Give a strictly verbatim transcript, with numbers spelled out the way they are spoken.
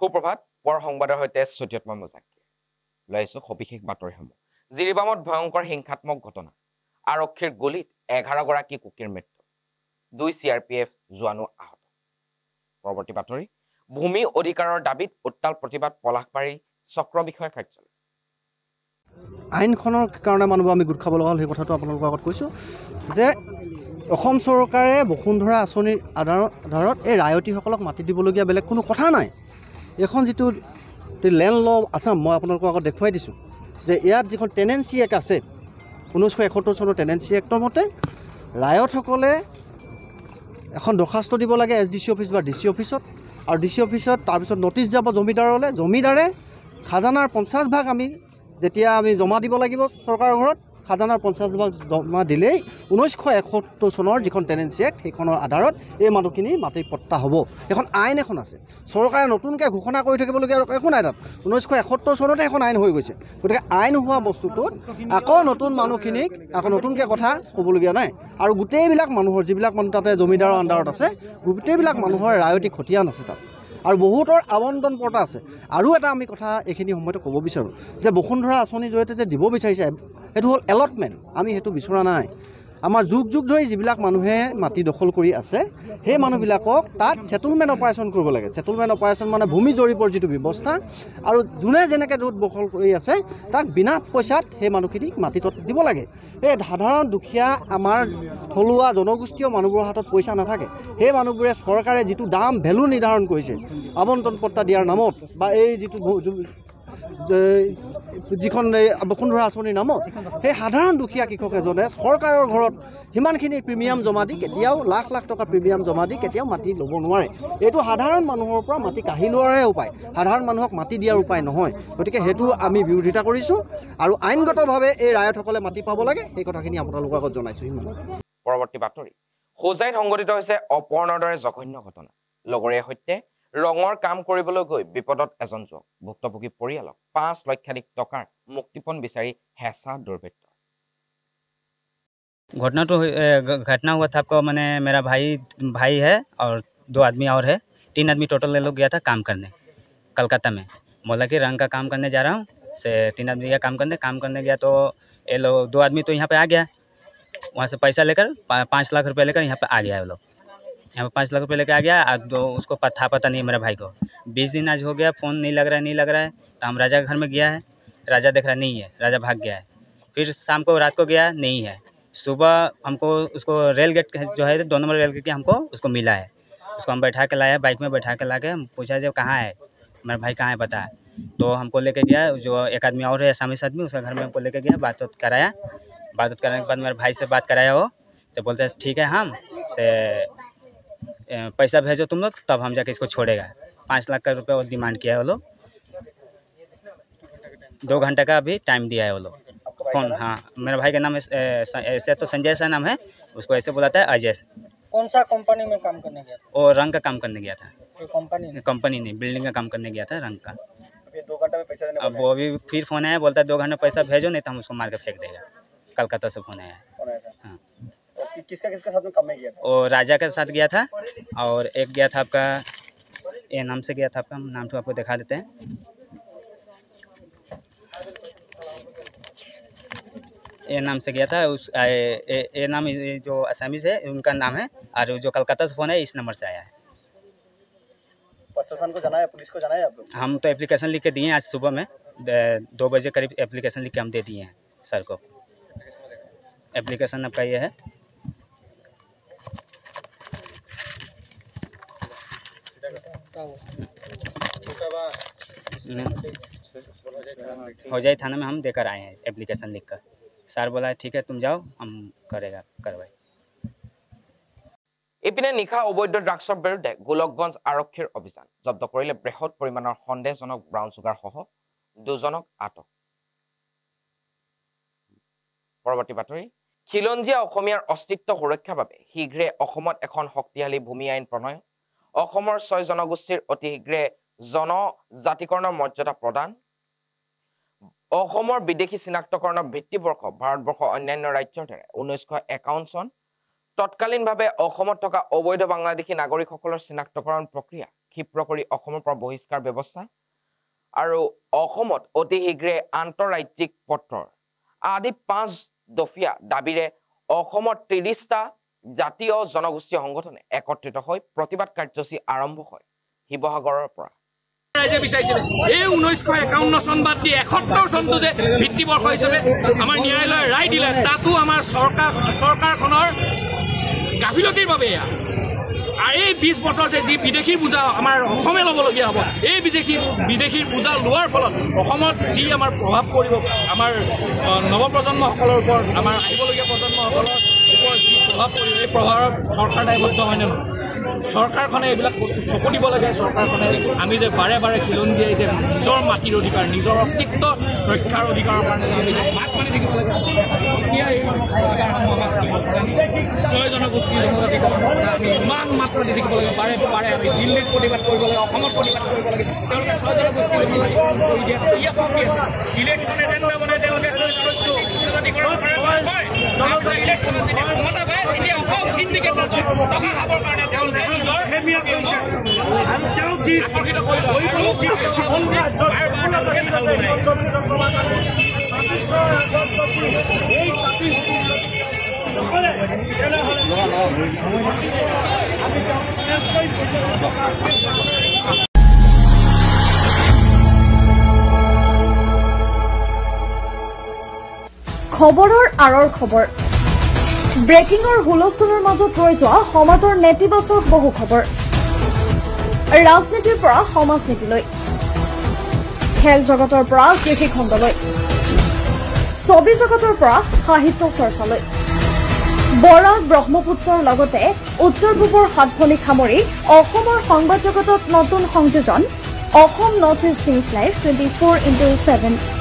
সুপ্ৰভাত পৰ সংবাদৰ সৈতে সত্যতম মোজাক্কি লৈছো সবিশেষ বাতৰিসমূহ জিৰিবামত ভয়ংকৰ হিংসাত্মক ঘটনা আৰক্ষীৰ গুলীত এঘাৰ গৰাকী কুকিৰ মৃত্যু দুই চি আৰ পি এফ জোৱানো আহত পৰৱৰ্তী বাতৰি ভূমি অধিকাৰৰ দাবীত উত্তাল প্ৰতিবাদ পলাশবাৰী চক্ৰ বিষয়া কাৰ্যালয় আইনখনৰ কাৰণে মানুহ আমি গোট খাব লগা হ'ল সেই কথাটো আপোনালোকৰ আগত কৈছোঁ যে অসম চৰকাৰে বসুন্ধৰা আঁচনিৰ আধাৰত এই ৰায়তীসকলক মাটি দিবলগীয়া বেলেগ কোনো কথা নাই। এখন যিটো লেণ্ড ল আছাম মই আপোনালোকৰ আগত দেখুৱাই দিছোঁ যে ইয়াত যিখন টেনেঞ্চি এক্ট আছে ঊনৈছশ এসত্তৰ চনৰ টেনেঞ্চি এক্টৰ মতে ৰায়তসকলে এখন দৰখাস্ত দিব লাগে এছ ডি চি অফিচ বা ডি চি অফিচত আৰু ডি চি অফিচত তাৰপিছত নটিচ যাব জমিদাৰলৈ জমিদাৰে খাজানাৰ পঞ্চাছ ভাগ আমি যেতিয়া আমি জমা দিব লাগিব চৰকাৰৰ ঘৰত খাজানাৰ পঞ্চাছ ভাগ জমা দিলেই ঊনৈছশ এসত্তৰ চনৰ যিখন টেনেঞ্চি এক্ট সেইখনৰ আধাৰত এই মানুহখিনি মাটি পট্টা হ'ব। এখন আইন এখন আছে চৰকাৰে নতুনকৈ ঘোষণা কৰি থাকিবলগীয়া একো নাই তাত ঊনৈছশ এসত্তৰ চনতে এখন আইন হৈ গৈছে গতিকে আইন হোৱা বস্তুটোত আকৌ নতুন মানুহখিনিক আকৌ নতুনকৈ কথা ক'বলগীয়া নাই আৰু গোটেইবিলাক মানুহৰ যিবিলাক মানুহ তাতে জমিদাৰৰ আণ্ডাৰত আছে গোটেইবিলাক মানুহৰ ৰায়তী খতিয়ান আছে তাত আৰু বহুতৰ আবণ্টন পৰ্তা আছে। আৰু এটা আমি কথা এইখিনি সময়তে ক'ব বিচাৰোঁ যে বসুন্ধৰা আঁচনিৰ জৰিয়তে যে দিব বিচাৰিছে সেইটো হ'ল এলটমেণ্ট আমি সেইটো বিচৰা নাই। আমাৰ যুগ যুগ ধৰি যিবিলাক মানুহে মাটি দখল কৰি আছে সেই মানুহবিলাকক তাত ছেটেলমেণ্ট অপাৰেশ্যন কৰিব লাগে। ছেটেলমেণ্ট অপাৰেশ্যন মানে ভূমি জৰীপৰ যিটো ব্যৱস্থা আৰু যোনে যেনেকৈ য'ত দখল কৰি আছে তাক বিনা পইচাত সেই মানুহখিনিক মাটিত দিব লাগে। এই সাধাৰণ দুখীয়া আমাৰ থলুৱা জনগোষ্ঠীয় মানুহবোৰৰ হাতত পইচা নাথাকে সেই মানুহবোৰে চৰকাৰে যিটো দাম ভেলু নিৰ্ধাৰণ কৰিছে আবণ্টন পট্টা দিয়াৰ নামত বা এই যিটো যিখন এই বসুন্ধৰা আঁচনিৰ নামত সেই সাধাৰণ দুখীয়া কৃষক এজনে চৰকাৰৰ ঘৰত সিমানখিনি প্ৰিমিয়াম জমা দি কেতিয়াও লাখ লাখ টকা প্ৰিমিয়াম জমা দি কেতিয়াও মাটি ল'ব নোৱাৰে। এইটো সাধাৰণ মানুহৰ পৰা মাটি কাঢ়ি লোৱাৰহে উপায় সাধাৰণ মানুহক মাটি দিয়াৰ উপায় নহয়। গতিকে সেইটো আমি বিৰোধিতা কৰিছোঁ আৰু আইনগতভাৱে এই ৰায়তসকলে মাটি পাব লাগে সেই কথাখিনি আপোনালোকৰ আগত জনাইছোঁ। ইমান পৰৱৰ্তী বাতৰি হোজাইত সংঘটিত হৈছে অপহৰণৰ দৰে জঘন্য ঘটনা লগৰীয়াৰ সৈতে ৰঙৰ কাম কৰিবলৈ গৈ বিপদত এজন যুৱক ভুক্তভোগী পৰিয়ালক পাঁচ লক্ষাধিক টকাৰ মুক্তিপণ বিচাৰি হেঁচা দুৰ্বৃত্ত। घटना तो घटना हुआ था आपको मैंने मेरा भाई भाई है और दो आदमी और है तीन आदमी टोटल ले लोग गया था काम करने कलकत्ता में बोला कि रंग का काम करने जा रहा हूँ से तीन आदमी गया काम करने काम करने गया तो ये लोग दो आदमी तो यहाँ पे आ गया वहाँ से पैसा लेकर पाँच लाख रुपये लेकर यहाँ पे आ गया वो लोग यहाँ पे पाँच लाख रुपये लेकर आ गया और दो उसको था पता नहीं मेरे भाई को बीस दिन आज हो गया फ़ोन नहीं लग रहा है नहीं लग रहा है तो हम राजा के घर में गया है राजा देख रहा नहीं है राजा भाग गया है फिर शाम को रात को गया नहीं है सुबह हमको उसको रेल गेट जो है दो नंबर रेल गेट के हमको उसको मिला है उसको हम बैठा के लाया बाइक में बैठा के ला के हम पूछा जब कहाँ है मेरा भाई कहाँ है पता है तो हमको लेके गया जो एक आदमी और है असामीस आदमी उसका घर में हमको लेके गया बात बात कराया बात बात कराने के बाद मेरे भाई से बात कराया वो तो बोलते हैं ठीक है हम से पैसा भेजो तुम लोग तब हम जाके इसको छोड़ेगा पाँच लाख का रुपये वो डिमांड किया है वो लोग दो घंटे का अभी टाइम दिया है वो लोग कौन हाँ मेरे भाई का नाम ऐसे तो संजय सा नाम है उसको ऐसे बुलाता है अजय। कौन सा कंपनी में काम करने गया था? वो रंग का काम करने गया था। कंपनी कंपनी नहीं बिल्डिंग का काम करने गया था रंग का। दो घंटे में पैसा देने अब वो अभी फिर फोन आया बोलता है दो घंटे पैसा भेजो नहीं तो हम उसको मार के फेंक देगा। कलकत्ता से फोन आया। हाँ किसका किसका साथ में काम में गया था? वो राजा के साथ गया था और एक गया था आपका ये नाम से गया था आपका नाम तो आपको दिखा देते हैं ये नाम से गया था उस ये, ये नाम ये जो असामीज है उनका नाम है और जो कलकत्ता से फोन है इस नंबर से आया है। प्रशासन को जाना है पुलिस को जाना है आप लोग? हम तो एप्लीकेशन लिख के दिए आज सुबह में दो बजे करीब एप्लीकेशन लिख के हम दे दिए हैं सर को। एप्लीकेशन आपका ये है होजाई थाना में हम देकर आए हैं एप्लीकेशन लिख कर सर बोला ठीक है तुम जाओ हम करेगा कार्रवाई। ইপিনে নিশা অবৈধ ড্ৰাগছৰ বিৰুদ্ধে গোলকগঞ্জ আৰক্ষীৰ অভিযান জব্দ কৰিলে বৃহৎ পৰিমাণৰ সন্দেহজনক ব্ৰাউন চুগাৰ সহ দুজনক আটক। পৰৱৰ্তী বাতৰি খিলঞ্জীয়া অসমীয়াৰ অস্তিত্ব সুৰক্ষাৰ বাবে শীঘ্ৰে অসমত এখন শক্তিশালী ভূমি আইন প্ৰণয়ন অসমৰ ছয় জনগোষ্ঠীৰ অতি শীঘ্ৰে জনজাতিকৰণৰ মৰ্যাদা প্ৰদান অসমৰ বিদেশী চিনাক্তকৰণৰ ভিত্তিবৰ্ষ ভাৰতবৰ্ষ অন্যান্য ৰাজ্যৰ দৰে ঊনৈছশ একাৱন্ন চন তৎকালীনভাৱে অসমত থকা অবৈধ বাংলাদেশী নাগৰিকসকলৰ চিনাক্তকৰণ প্ৰক্ৰিয়া ক্ষিপ্ৰ কৰি অসমৰ পৰা বহিষ্কাৰ ব্যৱস্থা আৰু অসমত অতি শীঘ্ৰে আন্তঃৰাজ্যিক পত্ৰৰ আদি পাঁচ দফীয়া দাবীৰে অসমৰ ত্ৰিশটা জাতীয় জনগোষ্ঠীয় সংগঠনে একত্ৰিত হৈ প্ৰতিবাদ কাৰ্যসূচী আৰম্ভ হয় শিৱসাগৰৰ পৰা ৰাইজে বিচাৰিছিলে এই ঊনৈছশ একাৱন্ন চন বাদ দি এসত্তৰ চনটো যে ভিত্তিবৰ্ষ হিচাপে আমাৰ ন্যায়ালয়ে ৰায় দিলে তাতো আমাৰ চৰকাৰ চৰকাৰখনৰ গাফিলতিৰ বাবে এয়া আৰু এই বিশ বছৰ যে যি বিদেশীৰ বোজা আমাৰ অসমে ল'বলগীয়া হ'ব এই বিদেশী বিদেশীৰ বোজা লোৱাৰ ফলত অসমত যি আমাৰ প্ৰভাৱ পৰিব আমাৰ নৱপ্ৰজন্মসকলৰ ওপৰত আমাৰ আহিবলগীয়া প্ৰজন্মসকলৰ ওপৰত যি প্ৰভাৱ পৰিব এই প্ৰভাৱৰ চৰকাৰ দায়বদ্ধ হয়নে নহয় চৰকাৰখনে এইবিলাক বস্তু চকু দিব লাগে চৰকাৰখনে আমি যে বাৰে বাৰে খিলন দিয়ে যে নিজৰ মাটিৰ অধিকাৰ নিজৰ অস্তিত্ব ৰক্ষাৰ অধিকাৰৰ কাৰণে আমি মাত মানি থাকিব লাগে এতিয়া এই অধিকাৰসমূহ আমাক ছয় জনগোষ্ঠীৰ আমি ইমান মাত্ৰ দি থাকিব লাগে বাৰে বাৰে আমি দিল্লীত প্ৰতিবাদ কৰিব লাগে অসমত প্ৰতিবাদ কৰিব লাগে তেওঁলোকে ছয় জনগোষ্ঠী কৰি দিয়ে ইয়াত কি আছে ইলেকশ্যন এজেণ্ডা বনাই তেওঁলোকে ইলেকশ্যন ক্ষমতা পায় এতিয়া অকল চিণ্ডিকেট টকা খাবৰ কাৰণে তেওঁলোকে খবৰৰ আঁৰৰ খবৰ ব্ৰেকিংৰ হুলস্থুলৰ মাজত ৰৈ যোৱা সমাজৰ নেতিবাচক বহু খবৰ ৰাজনীতিৰ পৰা সমাজনীতিলৈ খেল জগতৰ পৰা কৃষি খণ্ডলৈ ছবি জগতৰ পৰা সাহিত্য চৰ্চালৈ বৰাক ব্ৰহ্মপুত্ৰৰ লগতে উত্তৰ পূবৰ সাতভনীক সামৰি অসমৰ সংবাদ জগতত নতুন সংযোজন Assam north east news live twenty four into seven